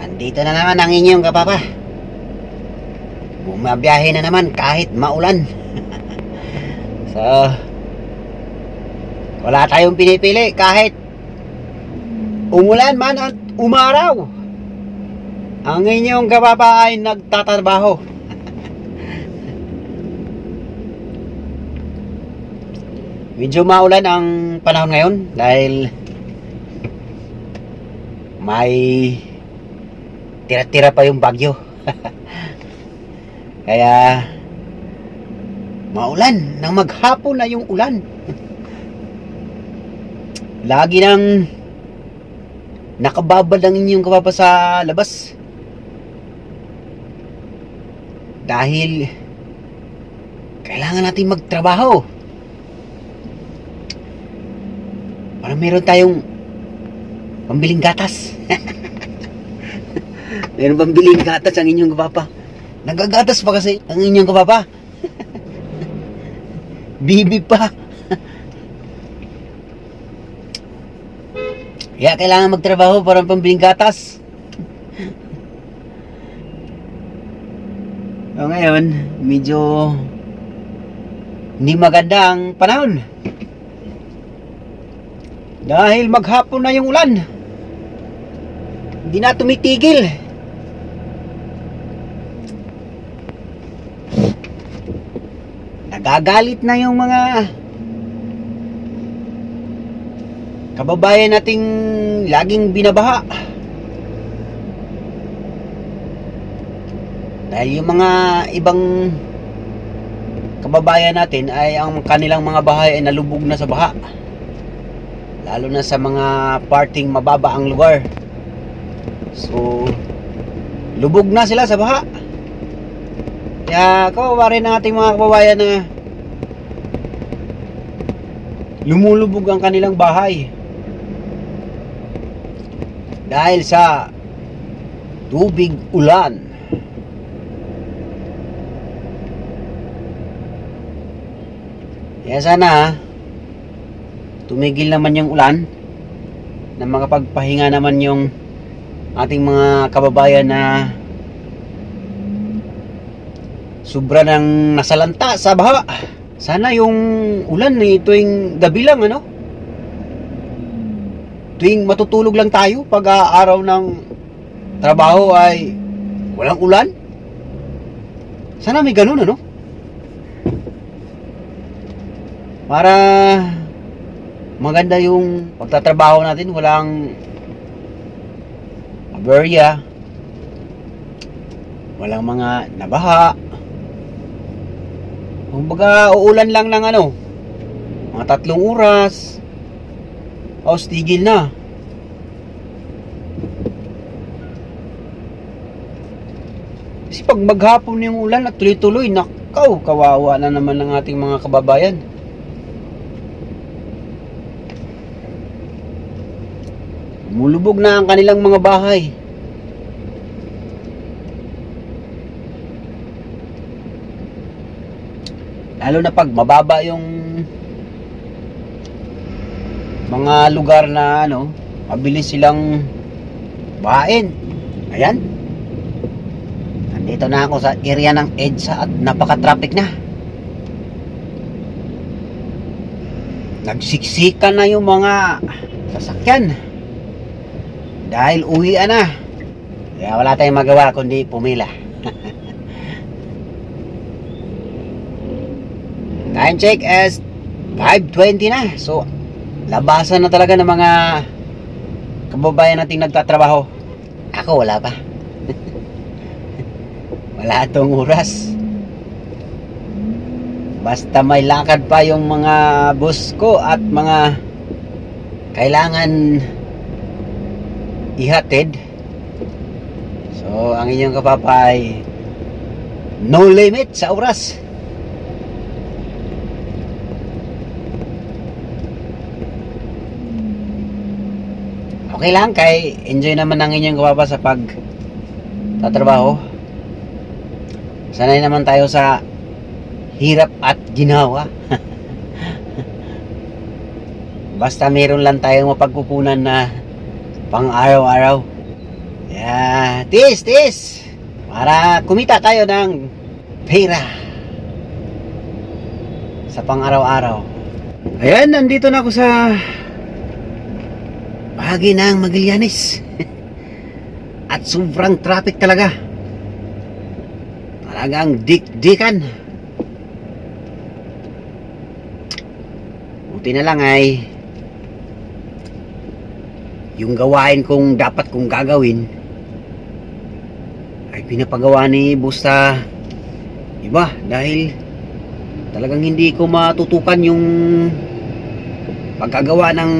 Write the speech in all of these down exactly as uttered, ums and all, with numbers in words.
Andito na naman ang inyong kapapa. Bumabiyahe na naman kahit maulan. So, wala tayong pinipili kahit umulan man at umaraw. Ang inyong kapapa ay nagtatrabaho. Medyo maulan ang panahon ngayon dahil may tira-tira pa yung bagyo. Kaya maulan nang maghapon na yung ulan. Lagi nang nakababad ang inyong kapapa sa labas dahil kailangan natin magtrabaho para meron tayong pambiling gatas. Meron pambiling gatas ang inyong kapapa. Nagagatas pa kasi ang inyong kapapa. Bibi pa. Kaya kailangan magtrabaho para pambiling gatas. So ngayon, medyo hindi maganda ang panahon. Dahil maghapon na yung ulan. Hindi na tumitigil. Nagagalit na yung mga kababayan nating laging binabaha. Dahil yung mga ibang kababayan natin ay ang kanilang mga bahay ay nalubog na sa baha. Lalo na sa mga parting mababa ang lugar. So, lubog na sila sa baha. Kaya kawawa rin ang ating mga kababayan na lumulubog ang kanilang bahay dahil sa tubig ulan. Kaya sana tumigil naman yung ulan na makapagpahinga naman yung ating mga kababayan na sobra nang nasalanta sa baha. Sana yung ulan eh, tuwing gabi lang, ano? Tuwing matutulog lang tayo pag uh, araw ng trabaho ay walang ulan. Sana may ganun, ano? Para maganda yung pagtatrabaho natin, walang aberya, walang mga nabaha. Kumbaga uulan lang ng ano, mga tatlong oras, tapos tigil na. Kasi pag maghapon yung ulan at tuloy-tuloy, nakaw, kawawa na naman ng ating mga kababayan. Mulubog na ang kanilang mga bahay. Lalo na pag mababa yung mga lugar na ano, mabilis silang bahain. Ayan. Nandito na ako sa area ng EDSA at napaka-traffic na. Nagsiksikan na yung mga sasakyan dahil uwian na. Kaya wala tayong magawa kundi pumila. Time check is five twenty na. So, labasan na talaga ng mga kababayan nating nagtatrabaho. Ako wala pa. Wala itong oras. Basta may lakad pa yung mga boss ko at mga kailangan ihatid. So, ang inyong kapapa ay no limit sa oras. Okay lang, kay enjoy naman ang inyong kapapa sa pag tatrabaho. Sanay naman tayo sa hirap at ginawa. Basta meron lang tayong mapagkukunan na pang araw-araw. Yeah, tis, tis. Para kumita tayo ng pera sa pang-araw-araw. Ayan, nandito na ako sa bahagi ng Magallanes. At sobrang traffic talaga. Talagang dik-dikan. Buti na lang ay yung gawain kong dapat kong gagawin ay pinapagawa ni Busta iba, dahil talagang hindi ko matutukan yung pagkagawa ng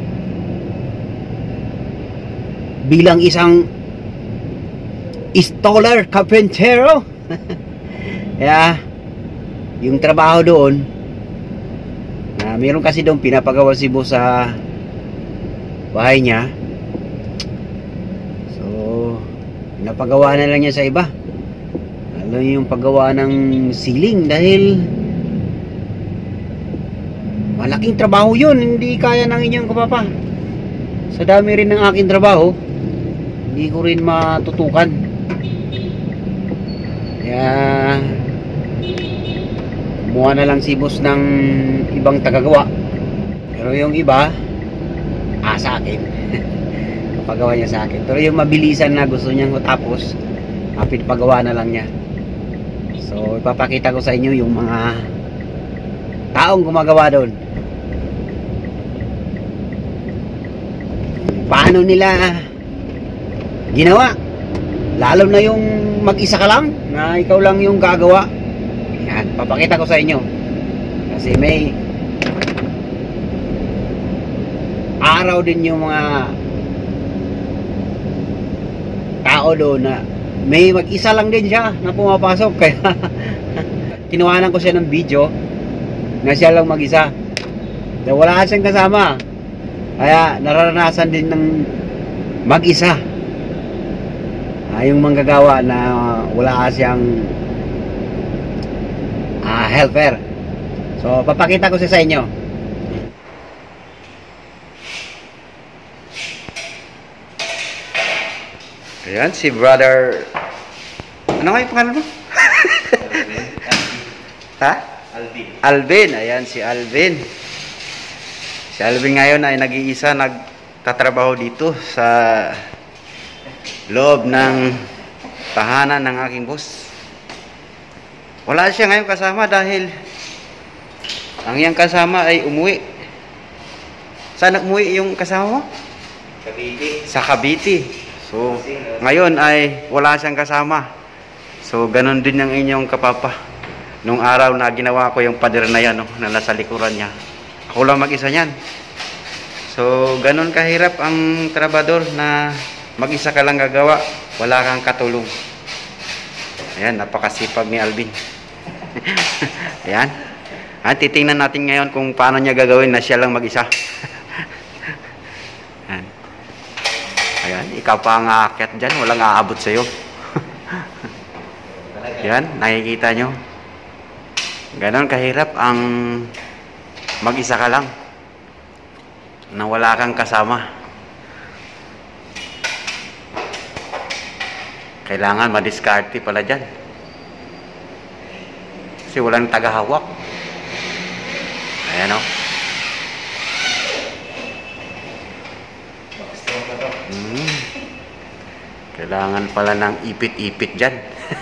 bilang isang installer carpentero. Kaya yung trabaho doon na meron kasi doon pinapagawa si Boss sa bahay niya, so pinapagawa na lang niya sa iba, lalo yung paggawa ng ceiling, dahil malaking trabaho yun, hindi kaya ng inyong kapapa. Sa dami rin ng aking trabaho, hindi ko rin matutukan. Kaya kumuha na lang si Boss ng ibang tagagawa, pero yung iba ah, sa akin. Pagawa niya sa akin, pero yung mabilisan na gusto niyang matapos, kapit pagawa na lang niya. So ipapakita ko sa inyo yung mga taong gumagawa doon, paano nila ginawa, lalo na yung mag-isa ka lang, na ikaw lang yung gagawa. Yan, papakita ko sa inyo kasi may araw din yung mga tao doon na may mag-isa lang din siya na pumapasok. Kaya kinuhanan ko siya ng video na siya lang mag-isa, na wala siyang kasama, kaya nararanasan din ng mag-isa ah, yung manggagawa na wala siyang ah, helper. So papakita ko siya sa inyo. Ayan, si brother, ano nga yung pangalan mo? Ha? Alvin. Alvin, ayan si Alvin. Si Alvin ngayon ay nag-iisa, nagtatrabaho dito sa loob ng tahanan ng aking boss. Wala siya ngayon kasama dahil ang iyang kasama ay umuwi. Saan umuwi yung kasama mo? Cavite. Sa Cavite. So, ngayon ay wala siyang kasama. So, ganun din ang inyong kapapa. Nung araw na ginawa ko yung pader na yan, no, na nasa likuran niya, ako lang mag-isa niyan. So, ganun kahirap ang trabador na mag-isa ka lang gagawa, wala kang katulong. Ayan, napakasipag ni Alvin. Ayan. At titingnan natin ngayon kung paano niya gagawin na siya lang mag-isa. Ayan. Ayan, ikaw pa ang aakyat dyan, walang aabot sa'yo. Ayan, nakikita nyo. Ganon kahirap ang mag-isa ka lang na wala kang kasama. Kailangan madiskarte pala dyan, kasi walang tagahawak. Ayan o. Hmm. Kailangan pala ng ipit-ipit dyan.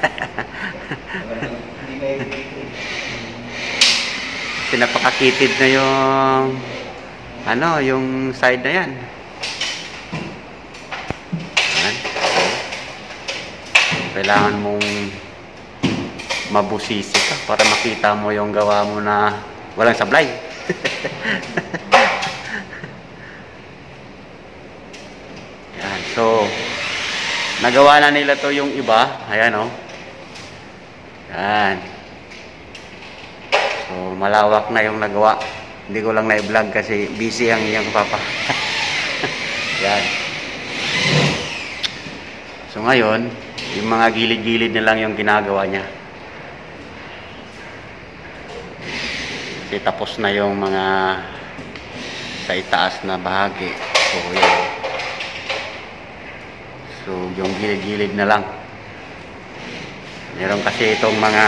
Pinapakakitid na yung ano, yung side na yan. Ayan. Kailangan mong mabusisi ka para makita mo yung gawa mo na walang sablay. Yan. So, nagawa na nila to yung iba. Ayan o. Oh. Yan. So, malawak na yung nagawa. Hindi ko lang na-vlog kasi busy ang iyang papa. Yan. So, ngayon, yung mga gilid-gilid na lang yung ginagawa niya. Kasi tapos na yung mga sa itaas na bahagi. So, yan. So, yung gilid-gilid na lang. Meron kasi itong mga...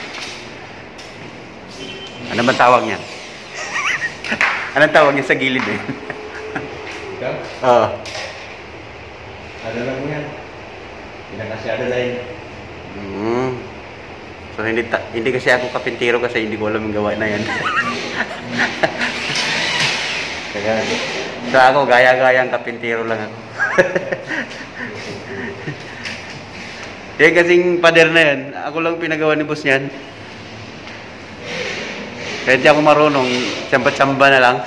Ano ba tawag niya? Anong tawag niya sa gilid eh? Ikaw? Oo. Ano lang mo yan? Pinakasyado lang. Mm. So, hindi, ta- hindi kasi ako kapintero kasi hindi ko alam yung gawa na yan. Kaya, so ako, gaya-gayang kapintero lang ako. Yan kasing pader na yan, ako lang pinagawa ni boss niyan. Kahit di ako marunong, tsamba-tsamba na lang.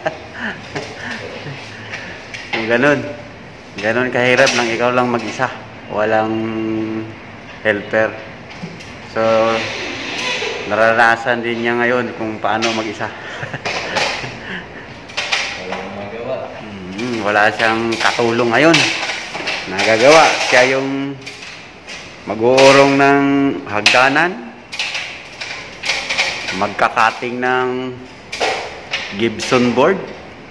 So, ganun. Ganun kahirap lang, ikaw lang mag-isa. Walang helper. So, naranasan din niya ngayon kung paano mag-isa. Walang magawa. Hmm, wala siyang katulong ngayon. Nagagawa. Siya yung mag-uurong ng hagdanan, magkakating ng Gibson board,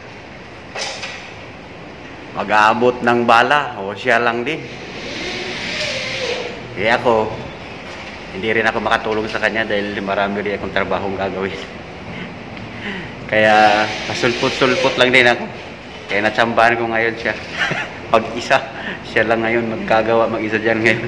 mag-aabot ng bala, o siya lang din. Kaya ako, hindi rin ako makatulong sa kanya dahil marami rin akong trabahong gagawin. Kaya pasulpot-sulpot lang din ako. Kaya natsambahan ko ngayon siya. Pag-isa, siya lang ngayon magkagawa, mag-isa dyan ngayon.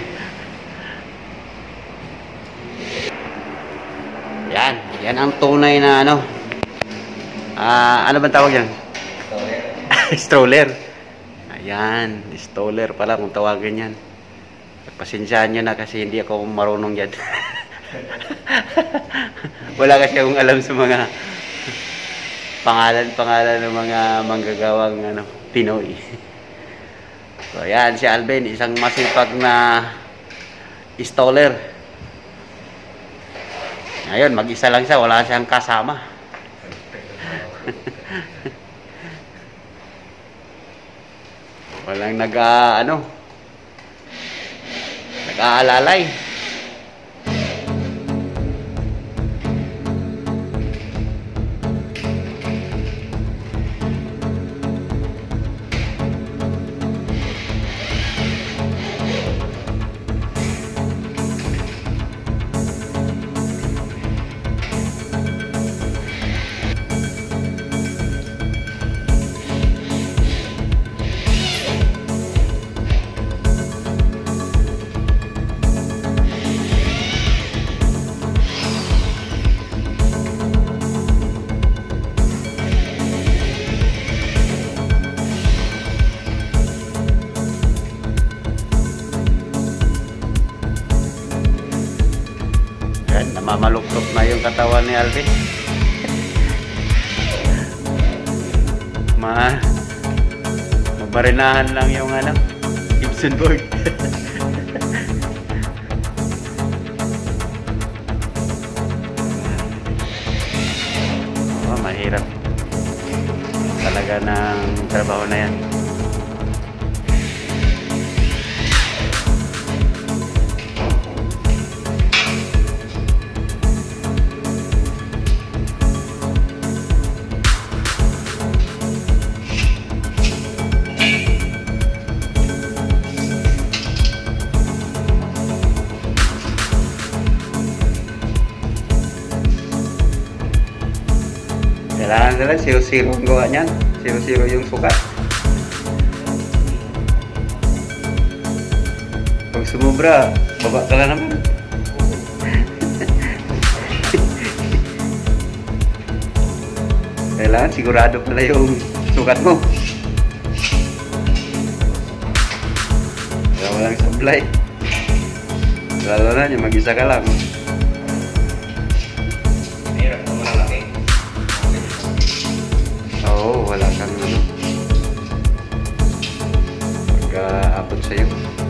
Yan, yan ang tunay na ano. Ah, ano bang tawag yan? Story. Stroller. Ayan, stroller pala kung tawagin yan. Pasensyahan nyo na kasi hindi ako marunong yan. Wala kasi akong alam sa mga pangalan-pangalan ng mga manggagawang ano, Pinoy. So, ayan si Alvin, isang masipag na installer. Ngayon, mag-isa lang siya, wala siyang kasama. Walang nag, uh, ano, nag-aalalay. Yan, namamaluktot na yung katawan ni Alvin. Ma Mabarinahan lang yung ano, Gibson board. Oh, mahirap talaga ng trabaho na yan. Kailangan nila zero-zero ang gawa niyan. Zero-zero yung sukat. Pag sumubra, baba ka lang naman. Kailangan sigurado pala yung sukat mo. Kaya walang sablay. Lalo na yung mag-isa ka lang. Mahirap na malaki. Oo, wala kang ano. Pagka-abot sa'yo.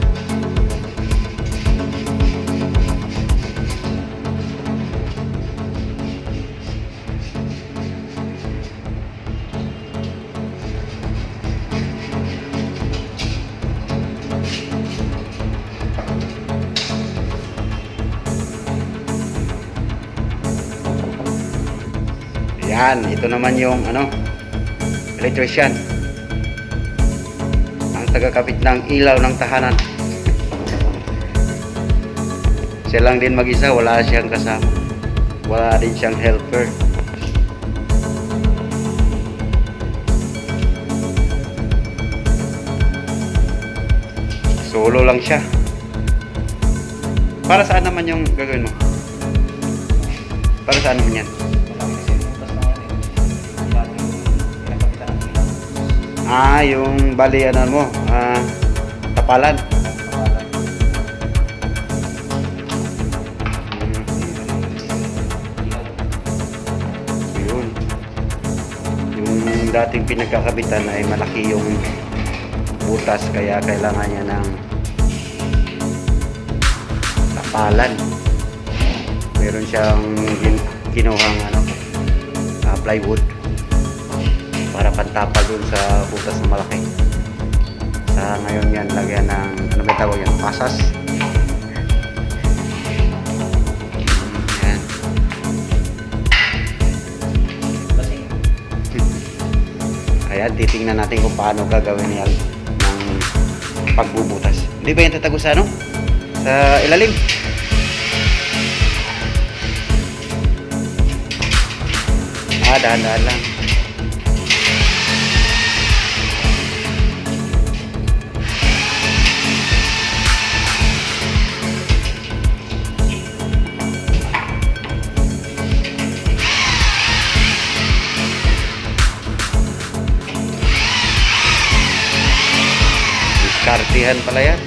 Yan, ito naman yung ano, electrician. Ang taga nagkakabit ng ilaw ng tahanan. Siya lang din mag-isa, wala siyang kasama. Wala din siyang helper. Solo lang siya. Para saan naman yung gagawin mo? Para saan naman yan? Ah, yung bali ano mo, ah, tapalan. Yun. Yung dating pinagkakabitan ay malaki yung butas, kaya kailangan niya ng tapalan. Meron siyang kinuhang ano, uh, plywood para pantapal dun sa butas na malaki. Sa ngayon yan, lagyan ng ano ba tawag yan? Pasas. Yan. Kaya titingnan natin kung paano gagawin niya ng pagbubutas. Hindi ba yan tatago sa ano? Sa ilalim? Ah, dahan-dahan lang. Diskartihan pala yan.